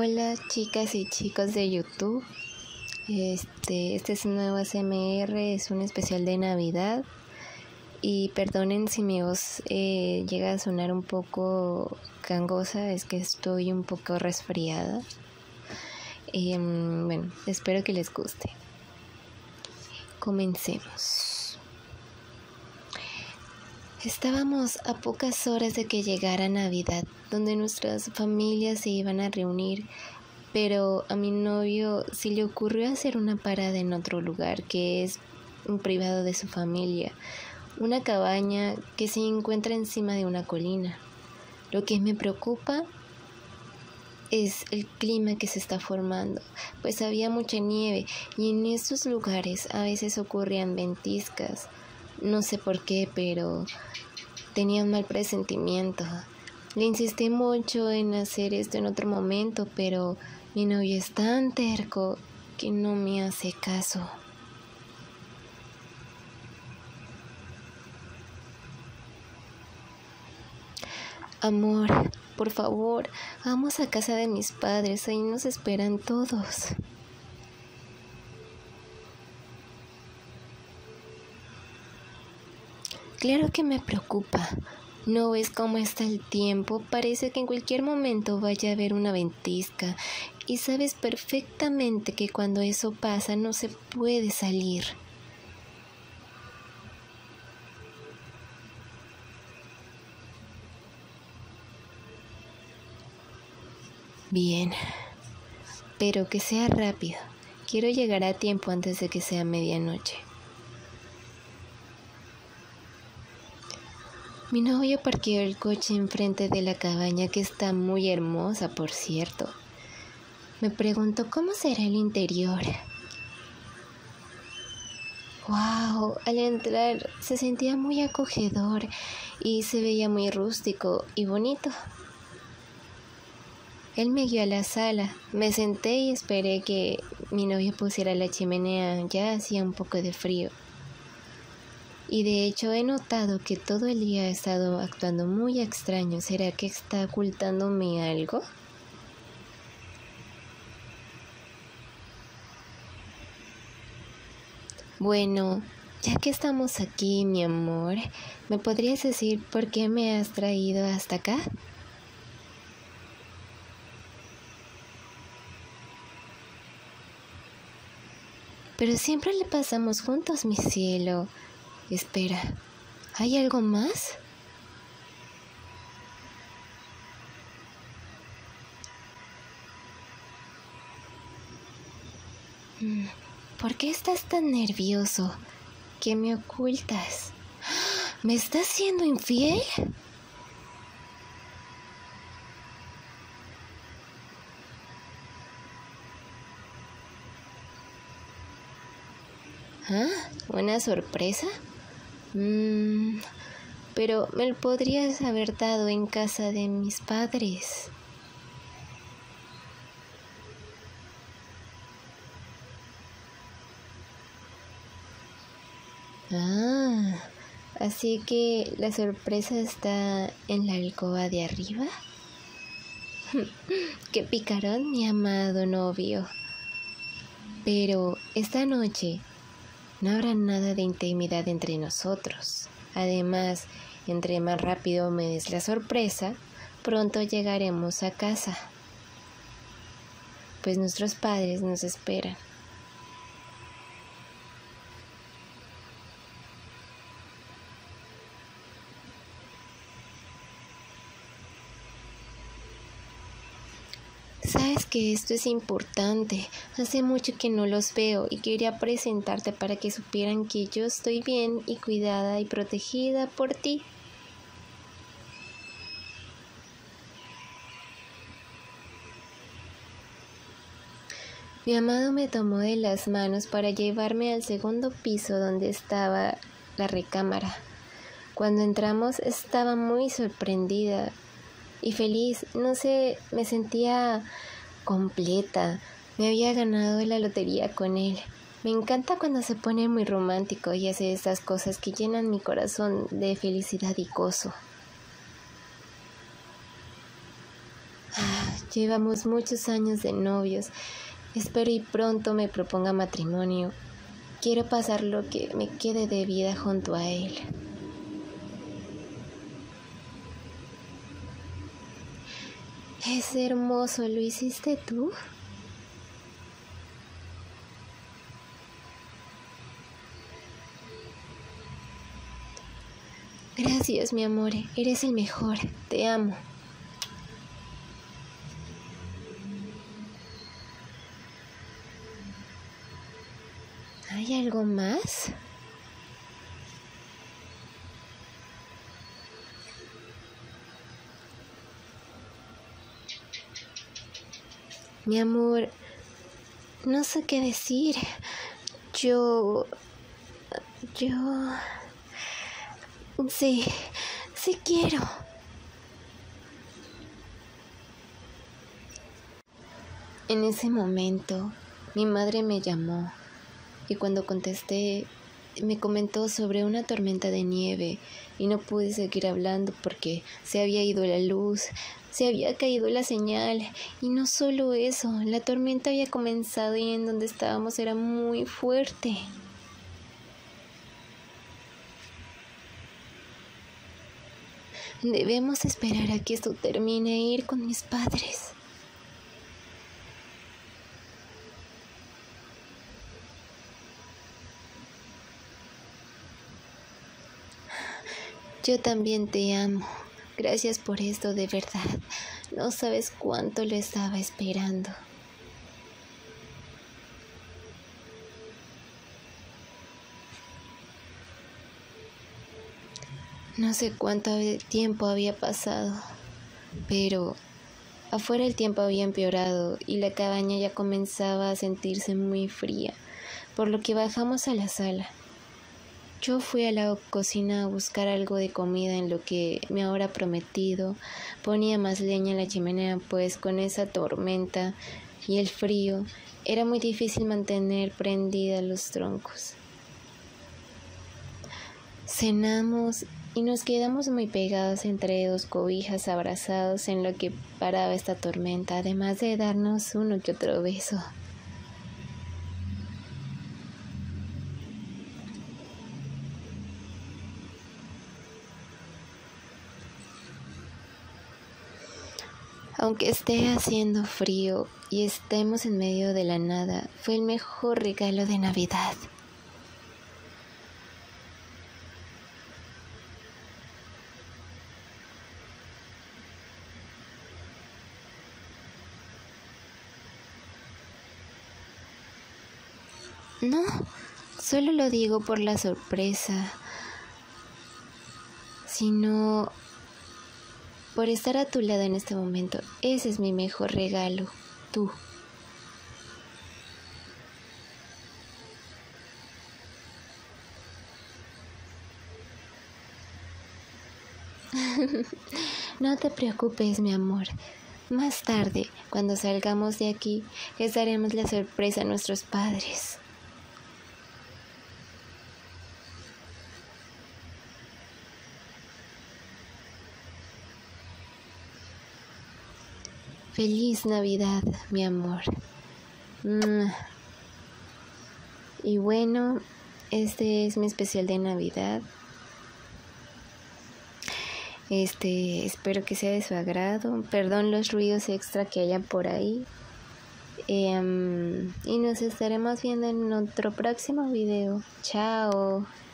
Hola chicas y chicos de YouTube. Este es un nuevo ASMR, es un especial de Navidad. Y perdonen si mi voz llega a sonar un poco gangosa, es que estoy un poco resfriada. Bueno, espero que les guste. Comencemos. Estábamos a pocas horas de que llegara Navidad, donde nuestras familias se iban a reunir, pero a mi novio se le ocurrió hacer una parada en otro lugar, que es un privado de su familia, una cabaña que se encuentra encima de una colina. Lo que me preocupa es el clima que se está formando, pues había mucha nieve y en estos lugares a veces ocurrían ventiscas. No sé por qué, pero tenía un mal presentimiento. Le insistí mucho en hacer esto en otro momento, pero mi novio es tan terco que no me hace caso. Amor, por favor, vamos a casa de mis padres, ahí nos esperan todos. Claro que me preocupa. ¿No ves cómo está el tiempo? Parece que en cualquier momento vaya a haber una ventisca. Y sabes perfectamente que cuando eso pasa no se puede salir. Bien, pero que sea rápido. Quiero llegar a tiempo antes de que sea medianoche. Mi novio parqueó el coche enfrente de la cabaña, que está muy hermosa, por cierto. Me preguntó cómo será el interior. ¡Wow! Al entrar se sentía muy acogedor y se veía muy rústico y bonito. Él me guió a la sala. Me senté y esperé que mi novio pusiera la chimenea. Ya hacía un poco de frío. Y de hecho he notado que todo el día ha estado actuando muy extraño. ¿Será que está ocultándome algo? Bueno, ya que estamos aquí, mi amor, ¿me podrías decir por qué me has traído hasta acá? Pero siempre le pasamos juntos, mi cielo. Espera, ¿hay algo más? ¿Por qué estás tan nervioso? ¿Qué me ocultas? ¿Me estás siendo infiel? ¿Ah? ¿Una sorpresa? Pero me lo podrías haber dado en casa de mis padres. Ah, así que la sorpresa está en la alcoba de arriba. ¡Qué picarón, mi amado novio! Pero esta noche no habrá nada de intimidad entre nosotros. Además, entre más rápido me des la sorpresa, pronto llegaremos a casa, pues nuestros padres nos esperan. Sabes que esto es importante. Hace mucho que no los veo y quería presentarte para que supieran que yo estoy bien y cuidada y protegida por ti. Mi amado me tomó de las manos para llevarme al segundo piso donde estaba la recámara. Cuando entramos estaba muy sorprendida y feliz. No sé, me sentía completa. Me había ganado la lotería con él. Me encanta cuando se pone muy romántico y hace esas cosas que llenan mi corazón de felicidad y gozo. Llevamos muchos años de novios. Espero y pronto me proponga matrimonio. Quiero pasar lo que me quede de vida junto a él. Es hermoso, ¿lo hiciste tú? Gracias, mi amor, eres el mejor, te amo. ¿Hay algo más? Mi amor, no sé qué decir. Yo... Sí, sí quiero. En ese momento, mi madre me llamó y cuando contesté, me comentó sobre una tormenta de nieve y no pude seguir hablando porque se había ido la luz, se había caído la señal y no solo eso, la tormenta había comenzado y en donde estábamos era muy fuerte. Debemos esperar a que esto termine e ir con mis padres. Yo también te amo. Gracias por esto, de verdad. No sabes cuánto lo estaba esperando. No sé cuánto tiempo había pasado, pero afuera el tiempo había empeorado y la cabaña ya comenzaba a sentirse muy fría, por lo que bajamos a la sala. Yo fui a la cocina a buscar algo de comida en lo que mi ahora prometido ponía más leña en la chimenea, pues con esa tormenta y el frío era muy difícil mantener prendidas los troncos. Cenamos y nos quedamos muy pegados entre dos cobijas abrazados en lo que paraba esta tormenta, además de darnos uno que otro beso. Aunque esté haciendo frío y estemos en medio de la nada, fue el mejor regalo de Navidad. No, solo lo digo por la sorpresa, sino por estar a tu lado en este momento. Ese es mi mejor regalo, tú. No te preocupes, mi amor. Más tarde, cuando salgamos de aquí, les daremos la sorpresa a nuestros padres. Feliz Navidad, mi amor. Y bueno, este es mi especial de Navidad. Espero que sea de su agrado. Perdón los ruidos extra que haya por ahí. Y nos estaremos viendo en otro próximo video. Chao.